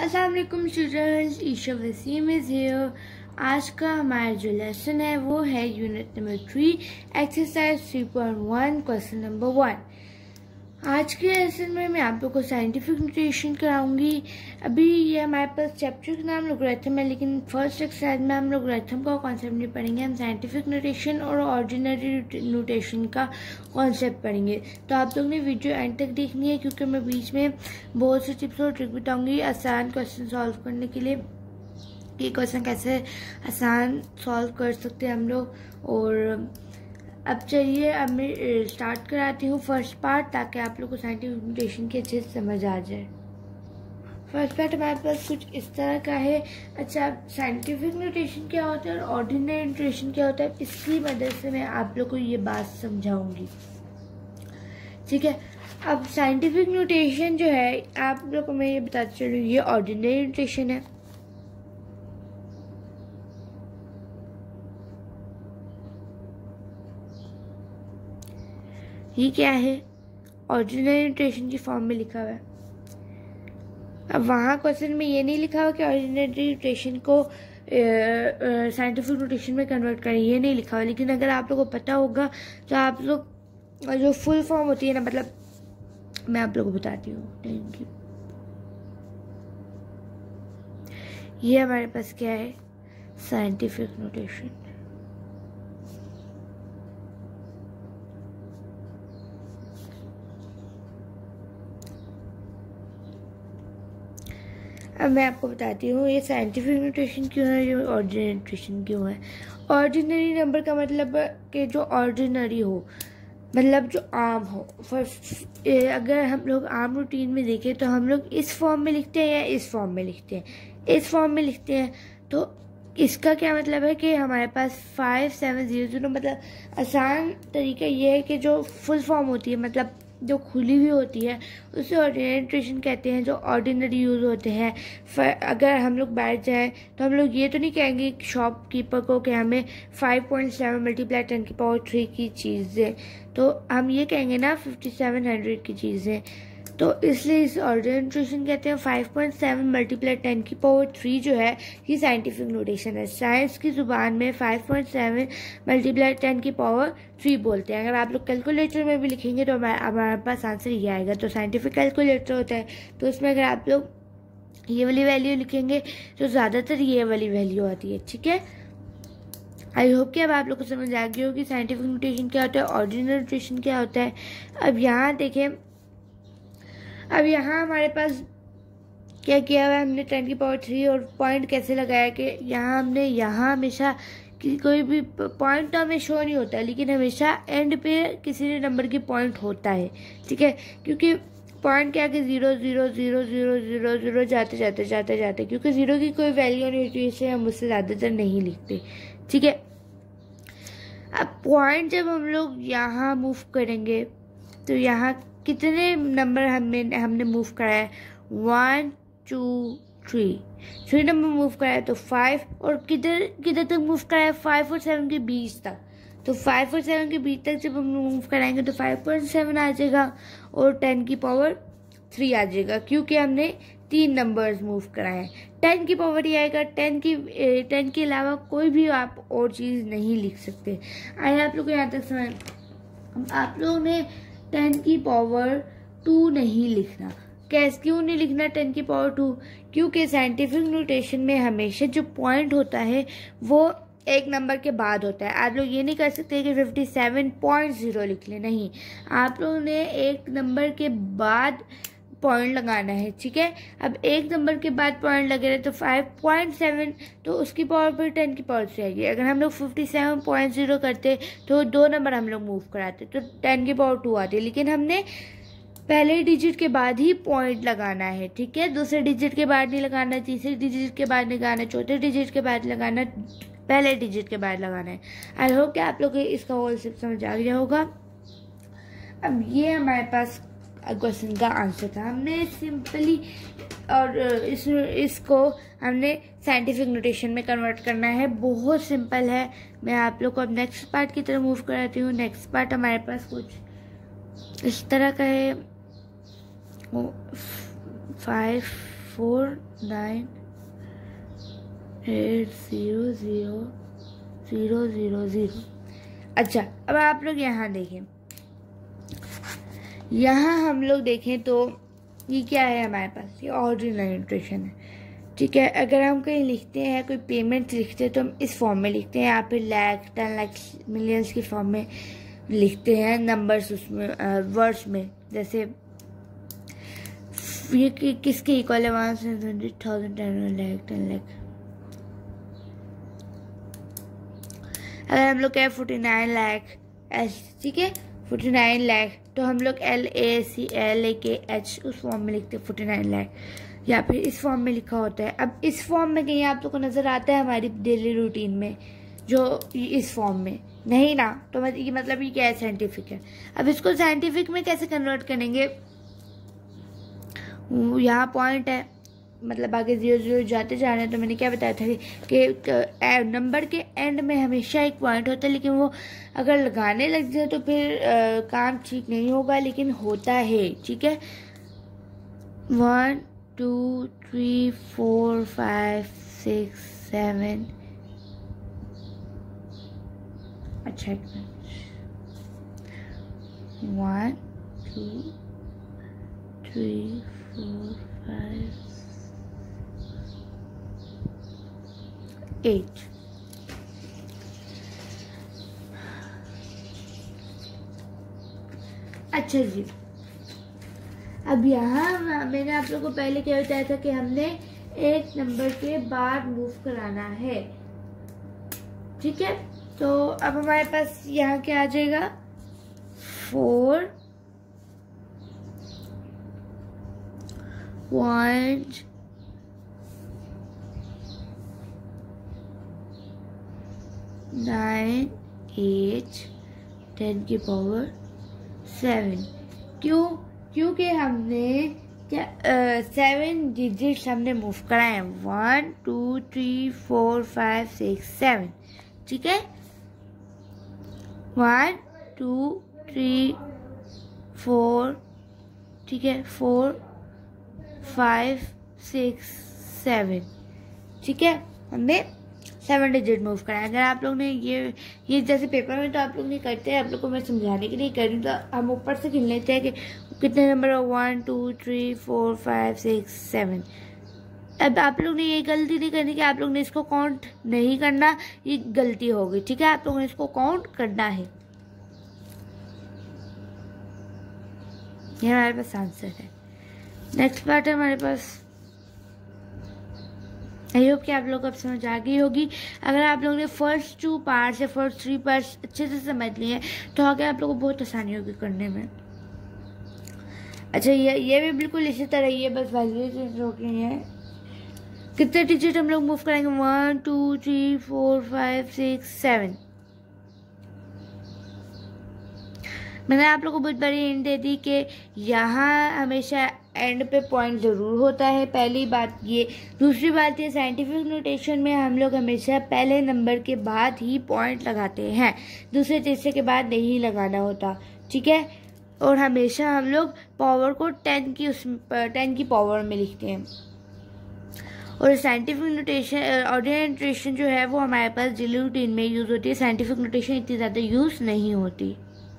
अस्सलाम वालेकुम students, Isha Wasim is here. आज का हमारा जो लेसन है वो है unit number 3 exercise 3.1 question number 1। आज के लेसन में मैं आप लोग को साइंटिफिक नोटेशन कराऊंगी। अभी ये हमारे पास चैप्टर का नाम लोगरिथम है, लेकिन फर्स्ट एक्सरसाइज में हम लोगरिथम का कॉन्सेप्ट नहीं पढ़ेंगे, हम साइंटिफिक नोटेशन और ऑर्डिनरी नोटेशन का कॉन्सेप्ट पढ़ेंगे। तो आप लोग ने वीडियो एंड तक देखनी है, क्योंकि मैं बीच में बहुत से टिप्स और ट्रिक बताऊंगी आसान क्वेश्चन सॉल्व करने के लिए। ये क्वेश्चन कैसे आसान सॉल्व कर सकते हैं हम लोग। और अब चलिए अब मैं स्टार्ट कराती हूँ फर्स्ट पार्ट, ताकि आप लोग को साइंटिफिक नोटेशन की अच्छे से समझ आ जाए। फर्स्ट पार्ट हमारे पास कुछ इस तरह का है। अच्छा, साइंटिफिक नोटेशन क्या होता है और ऑर्डिनरी नोटेशन क्या होता है, इसकी मदद से मैं आप लोग को ये बात समझाऊंगी। ठीक है, अब साइंटिफिक नोटेशन जो है आप लोग को मैं ये बताती चलूँ, ये ऑर्डिनरी नोटेशन है। ये क्या है, ऑर्डिनरी नोटेशन की फॉर्म में लिखा हुआ है। अब वहाँ क्वेश्चन में ये नहीं लिखा हुआ कि ऑर्डिनरी नोटेशन को साइंटिफिक नोटेशन में कन्वर्ट करें, ये नहीं लिखा हुआ। लेकिन अगर आप लोगों को पता होगा तो आप लोग जो फुल फॉर्म होती है ना, मतलब मैं आप लोगों को बताती हूँ। Thank you. ये हमारे पास क्या है, साइंटिफिक नोटेशन। अब मैं आपको बताती हूँ ये साइंटिफिक नोटेशन क्यों है, ये ऑर्डिनरी नोटेशन क्यों है। ऑर्डिनरी नंबर का मतलब कि जो ऑर्डिनरी हो, मतलब जो आम हो। अगर हम लोग आम रूटीन में देखें तो हम लोग इस फॉर्म में लिखते हैं या इस फॉर्म में लिखते हैं, इस फॉर्म में लिखते हैं। तो इसका क्या मतलब है कि हमारे पास 5700, मतलब आसान तरीका ये है कि जो फुल फॉर्म होती है, मतलब जो खुली हुई होती है, उसे ऑर्डिनरी नोटेशन कहते हैं, जो ऑर्डिनरी यूज़ होते हैं। अगर हम लोग बैठ जाएं तो हम लोग ये तो नहीं कहेंगे शॉपकीपर को कि हमें 5.7 मल्टीप्लाई 10³ की चीज़ दें, तो हम ये कहेंगे ना 5700 की चीज़ें। तो इसलिए इस ऑर्डिनरी नोटेशन कहते हैं। 5.7 मल्टीप्लाई 10³ जो है ये साइंटिफिक नोटेशन है। साइंस की ज़ुबान में 5.7 मल्टीप्लाई 10³ बोलते हैं। अगर आप लोग कैलकुलेटर में भी लिखेंगे तो हमारे पास आंसर ये आएगा। तो साइंटिफिक कैलकुलेटर होता है, तो उसमें अगर आप लोग ये वाली वैल्यू लिखेंगे तो ज़्यादातर ये वाली वैल्यू आती है। ठीक है, आई होप कि अब आप लोग को समझ आ गई होगी साइंटिफिक नोटेशन क्या होता है, ऑर्डिनरी नोटेशन क्या होता है। अब यहाँ देखें, अब यहाँ हमारे पास क्या किया हुआ है, हमने 10³ और पॉइंट कैसे लगाया कि यहाँ हमने यहाँ हमेशा कोई भी पॉइंट तो हमें शो नहीं होता, लेकिन हमेशा एंड पे किसी नंबर की पॉइंट होता है। ठीक है, क्योंकि पॉइंट क्या कि 0 0 0 0 0 0 जाते जाते जाते जाते, क्योंकि 0 की कोई वैल्यू नहीं होती, इसे हम उससे ज़्यादातर नहीं लिखते। ठीक है, अब पॉइंट जब हम लोग यहाँ मूव करेंगे तो यहाँ कितने नंबर हमने मूव करा है, 1 2 3 नंबर मूव करा है, तो 5। और किधर तक मूव करा है, 5 और 7 के बीच तक। तो 5 और 7 के बीच तक जब हम मूव कराएंगे तो 5.7 आ जाएगा और 10³ आ जाएगा, क्योंकि हमने 3 नंबर्स मूव कराए हैं। 10 की पावर ही आएगा, 10 के अलावा कोई भी आप और चीज़ नहीं लिख सकते। आइए आप लोग को यहाँ तक समझ। आप लोगों ने 10⁻² नहीं लिखना। क्यों नहीं लिखना 10⁻²? क्योंकि साइंटिफिक नोटेशन में हमेशा जो पॉइंट होता है वो एक नंबर के बाद होता है। आप लोग ये नहीं कर सकते कि 57.0 लिख लें, नहीं, आप लोगों ने एक नंबर के बाद पॉइंट लगाना है। ठीक है, अब एक नंबर के बाद पॉइंट लगे रहे तो 5.7, तो उसकी पावर फिर 10³ आएगी। अगर हम लोग 57.0 करते तो 2 नंबर हम लोग मूव कराते तो 10⁻² आती, लेकिन हमने पहले डिजिट के बाद ही पॉइंट लगाना है। ठीक है, दूसरे डिजिट के बाद नहीं लगाना, तीसरे डिजिट के बाद लगाना, चौथे डिजिट के बाद लगाना, पहले डिजिट के बाद लगाना है। आई होप कि आप लोग इसका होल सिर्फ समझ आ गया होगा। अब ये हमारे पास क्वेश्चन का आंसर था। हमने सिंपली और इसको हमने साइंटिफिक नोटेशन में कन्वर्ट करना है, बहुत सिंपल है। मैं आप लोग को अब नेक्स्ट पार्ट की तरफ मूव कराती हूँ। नेक्स्ट पार्ट हमारे पास कुछ इस तरह का है। 5 4 9,8,0,0,0,0. अच्छा, अब आप लोग यहाँ देखें, यहाँ हम लोग देखें तो ये क्या है हमारे पास, ये ऑर्डिनरी नोटेशन है, ठीक है। अगर हम कहीं लिखते हैं, कोई पेमेंट लिखते हैं तो हम इस फॉर्म में लिखते हैं, या फिर लाख, 10 लाख, मिलियंस की फॉर्म में लिखते हैं, नंबर्स उसमें, वर्ड्स में। जैसे ये किसके इक्वल है, 100,000, 10 लाख, 10 लाख। अगर हम लोग कहें 49 लाख, ठीक है, 49 लाख, तो हम लोग LACH उस फॉर्म में लिखते हैं 49 लाख, या फिर इस फॉर्म में लिखा होता है। अब इस फॉर्म में कहीं आप लोग को नज़र आता है हमारी डेली रूटीन में, जो इस फॉर्म में नहीं ना, तो ये मतलब ये क्या है, साइंटिफिक है। अब इसको साइंटिफिक में कैसे कन्वर्ट करेंगे, यहाँ पॉइंट है, मतलब आगे 0 जाते जा रहे हैं, तो मैंने क्या बताया था कि नंबर के एंड में हमेशा एक पॉइंट होता है, लेकिन वो अगर लगाने लग जाए तो फिर काम ठीक नहीं होगा, लेकिन होता है, ठीक है। 1 2 3 4 5 6 7, अच्छा 1 2 3 4 5 8। अच्छा जी, अब यहाँ मैंने आप लोगों को पहले क्या बताया था कि हमने एक नंबर के बाद मूव कराना है, ठीक है। तो अब हमारे पास यहाँ क्या आ जाएगा, 4 1 9 8 10 की पावर 7। क्योंकि हमने 7 डिजिट्स हमने मूव कराए हैं, 1 2 3 4 5 6 7, ठीक है। 1 2 3 4, ठीक है, 4 5 6 7, ठीक है, हमने 7 डिजिट मूव कराए। अगर आप लोग ने ये जैसे पेपर में तो आप लोग नहीं करते हैं, आप लोग को मैं समझाने के लिए कर रही हूँ, तो हम ऊपर से गिन लेते हैं कि कितने नंबर है, 1 2 3 4 5 6 7। अब आप लोग ने ये गलती नहीं करनी कि आप लोग ने इसको काउंट नहीं करना, ये गलती होगी, ठीक है। आप लोगों ने इसको काउंट करना है। ये हमारे पास आंसर है। नेक्स्ट पार्ट है हमारे पास, आई होप कि आप लोग को अब समझ आ गई होगी। अगर आप लोगों ने फर्स्ट 2 पार्ट्स या फर्स्ट 3 पार्ट्स अच्छे से समझ लिए हैं तो आगे आप लोगों को बहुत आसानी होगी करने में। अच्छा, ये भी बिल्कुल इसी तरह ही है, बस वैल्यू चेंज हो गई है। कितने डिजिट हम लोग मूव करेंगे, 1 2 3 4 5 6 7। मैंने आप लोगों को बहुत बड़ी हिंट दे दी कि यहाँ हमेशा एंड पे पॉइंट ज़रूर होता है, पहली बात ये। दूसरी बात ये, साइंटिफिक नोटेशन में हम लोग हमेशा पहले नंबर के बाद ही पॉइंट लगाते हैं, दूसरे तीसरे के बाद नहीं लगाना होता, ठीक है। और हमेशा हम लोग पावर को 10 की पावर में लिखते हैं। और साइंटिफिक नोटेशन, ऑर्डिनरी नोटेशन जो है वो हमारे पास डेली रूटीन में यूज़ होती है, साइंटिफिक नोटेशन इतनी ज़्यादा यूज़ नहीं होती।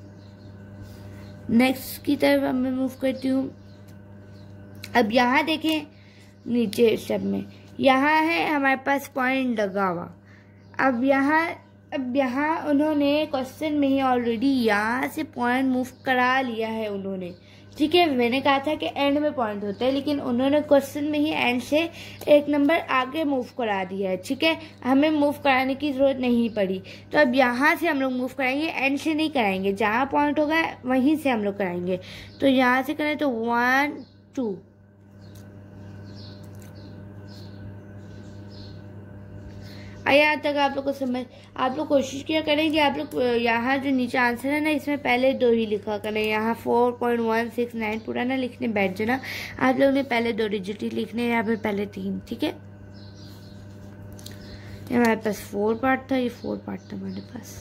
नेक्स्ट की तरफ मैं मूव करती हूँ। अब यहाँ देखें नीचे स्टेप में, यहाँ है हमारे पास पॉइंट लगा हुआ। अब यहाँ उन्होंने क्वेश्चन में ही ऑलरेडी यहाँ से पॉइंट मूव करा लिया है उन्होंने, ठीक है। मैंने कहा था कि एंड में पॉइंट होता है, लेकिन उन्होंने क्वेश्चन में ही एंड से एक नंबर आगे मूव करा दिया है, ठीक है। हमें मूव कराने की ज़रूरत नहीं पड़ी। तो अब यहाँ से हम लोग मूव कराएंगे, एंड से नहीं कराएंगे, जहाँ पॉइंट होगा वहीं से हम लोग कराएंगे। तो यहाँ से करें तो 1 2, यहाँ तक आप लोग को समझ। आप लोग कोशिश किया करें कि आप लोग यहाँ जो नीचे आंसर है ना, इसमें पहले 2 ही लिखा करें। यहाँ 4.169 पूरा ना लिखने बैठ जाना, आप लोग ने पहले 2 डिजिट ही लिखने हैं या फिर पहले 3, ठीक है। हमारे पास 4 पार्ट था, ये 4 पार्ट था हमारे पास।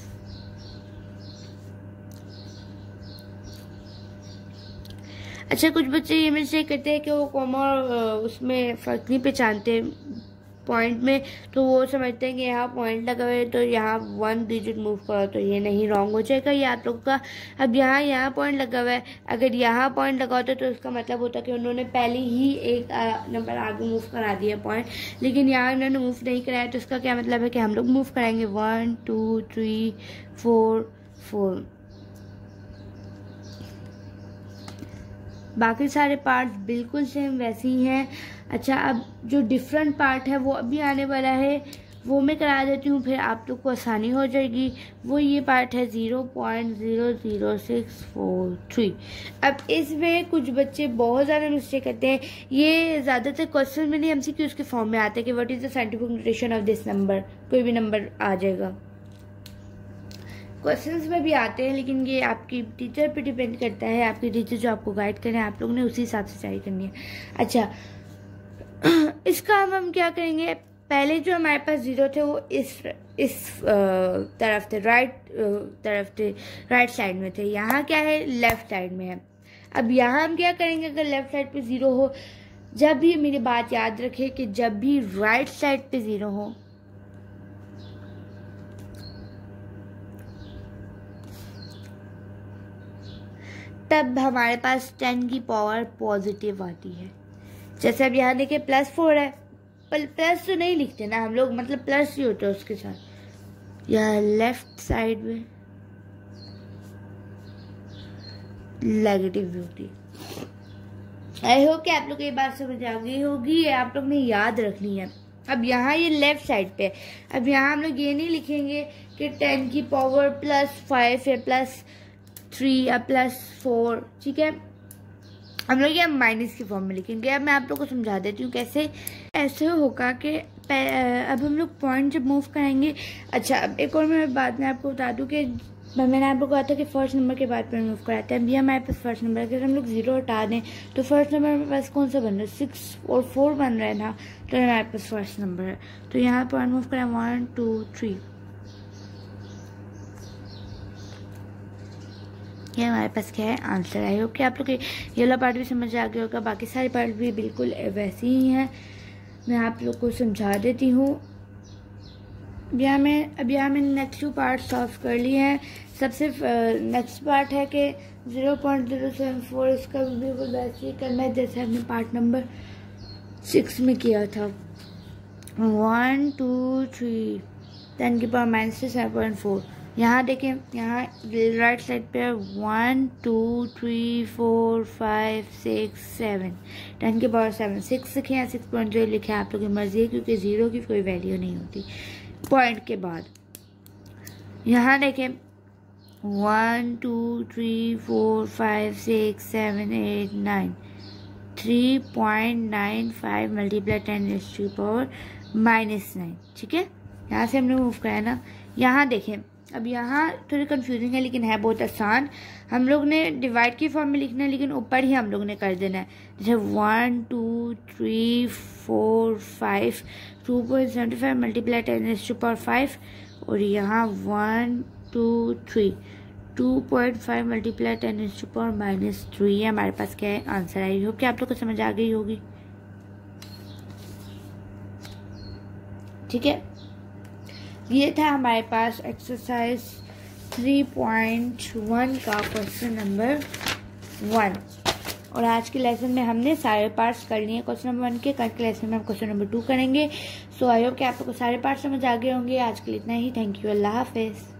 अच्छा, कुछ बच्चे ये मिस्टेक करते हैं कि वो कॉमा और उसमें फ़र्क नहीं पहचानते पॉइंट में, तो वो समझते हैं कि यहाँ पॉइंट लगा हुआ है तो यहाँ 1 डिजिट मूव करो, तो ये नहीं, रॉन्ग हो जाएगा ये आप लोगों का। अब यहाँ पॉइंट लगा हुआ है, अगर यहाँ पॉइंट लगा होता तो उसका मतलब होता कि उन्होंने पहले ही एक नंबर आगे मूव करा दिया पॉइंट, लेकिन यहाँ उन्होंने मूव नहीं कराया, तो उसका क्या मतलब है कि हम लोग मूव कराएंगे 1 2 3 4 4। बाकी सारे पार्ट्स बिल्कुल सेम वैसे ही हैं। अच्छा, अब जो डिफरेंट पार्ट है वो अभी आने वाला है, वो मैं करा देती हूँ, फिर आप लोग को आसानी हो जाएगी। वो ये पार्ट है 0.00643। अब इसमें कुछ बच्चे बहुत ज़्यादा मिस्टेक करते हैं। ये ज़्यादातर क्वेश्चन में नहीं, एमसीक्यूज़ के फॉर्म में आते हैं कि what is the scientific notation of this number, कोई भी नंबर आ जाएगा। क्वेश्चंस में भी आते हैं, लेकिन ये आपकी टीचर पे डिपेंड करता है, आपकी टीचर जो आपको गाइड करें आप लोग ने उसी हिसाब से तैयारी करनी है। अच्छा, इसका हम क्या करेंगे, पहले जो हमारे पास 0 थे वो इस तरफ थे, राइट साइड में थे। यहाँ क्या है, लेफ्ट साइड में है। अब यहाँ हम क्या करेंगे, अगर लेफ्ट साइड पे 0 हो, जब भी मेरी बात याद रखें कि जब भी राइट साइड पे 0 हो तब हमारे पास 10 की पावर पॉजिटिव आती है। जैसे अब यहाँ देखिए +4 है, पर प्लस तो नहीं लिखते ना हम लोग, मतलब प्लस ही होता है उसके साथ। यहाँ लेफ्ट साइड में नेगेटिव भी होती है। आई होप कि आप लोग ये बात समझ आ गई होगी, ये आप लोग ने याद रखनी है। अब यहाँ ये लेफ्ट साइड पे, अब यहाँ हम लोग ये नहीं लिखेंगे कि 10 की पावर +5 है, +3 या +4, ठीक है। हम लोग ये माइनस की फॉर्म में लिखेंगे। अब मैं आप लोग को समझा देती हूँ कैसे। ऐसे होगा कि अब हम लोग पॉइंट जब मूव कराएंगे। अच्छा, अब एक और मैं बाद में आपको बता दूँ कि मैंने आपको कहा था कि फर्स्ट नंबर के बाद पॉइंट मूव कराते हैं। अभी हमारे पास फर्स्ट नंबर, अगर हम लोग 0 हटा दें तो फर्स्ट नंबर हमारे पास कौन सा बन रहा है, 6 और 4 बन रहा है ना, तो हमारे पास फर्स्ट नंबर है। तो यहाँ पॉइंट मूव करें 1 2 3, ये हमारे पास क्या है, आंसर। आई होप कि आप लोग ये वाला पार्ट भी समझ आ गया होगा। बाकी सारे पार्ट भी बिल्कुल वैसे ही हैं, मैं आप लोग को समझा देती हूँ। अब यहाँ मैंने नेक्स्ट 2 पार्ट सॉल्व कर लिए हैं। सबसे नेक्स्ट पार्ट है कि 0.074, इसका भी बिल्कुल वैसे ही करना है जैसे हमने पार्ट नंबर 6 में किया था। 1 2 3 10 की पावर -7.4। यहाँ देखें, यहाँ राइट साइड पे 1 2 3 4 5 6 7, 10 की पावर 7, 6 लिखे या 6.0 लिखे, आप लोग की मर्जी है, क्योंकि 0 की कोई वैल्यू नहीं होती पॉइंट के बाद। यहाँ देखें 1 2 3 4 5 6 7 8 9, 3.95 मल्टीप्लाई 10⁻⁻⁹, ठीक है। यहाँ से हमने मूव कराया ना। यहाँ देखें, अब यहाँ थोड़ी कंफ्यूजिंग है लेकिन है बहुत आसान। हम लोग ने डिवाइड की फॉर्म में लिखना है, लेकिन ऊपर ही हम लोग ने कर देना है। जैसे 1 2 3 4 5, 2.75 मल्टीप्लाई 10⁻⁵, और यहाँ 1 2 3, 2.5 मल्टीप्लाई 10⁻⁻3, ये हमारे पास क्या है, आंसर। आई होप कि आप लोग को समझ आ गई होगी, ठीक है। ये था हमारे पास एक्सरसाइज 3.1 का क्वेश्चन नंबर 1। और आज के लेसन में हमने सारे पार्ट्स कर लिए क्वेश्चन नंबर 1 के। कल के लेसन में हम क्वेश्चन नंबर 2 करेंगे। सो आई होप कि आप लोग को सारे पार्ट्स समझ आ गए होंगे। आज के लिए इतना ही। थैंक यू, अल्लाह हाफिज़।